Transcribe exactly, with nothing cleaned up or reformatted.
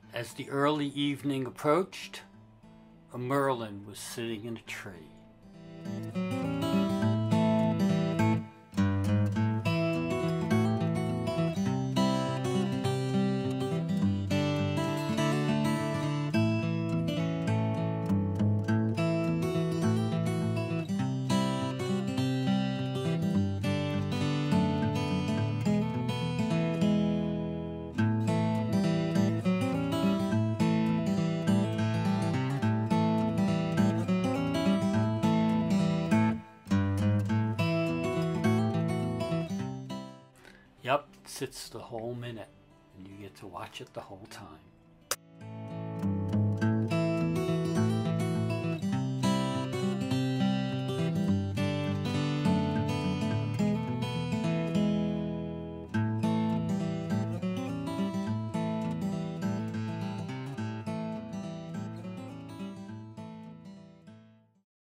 As the early evening approached, a Merlin was sitting in a tree. Yep, it sits the whole minute, and you get to watch it the whole time.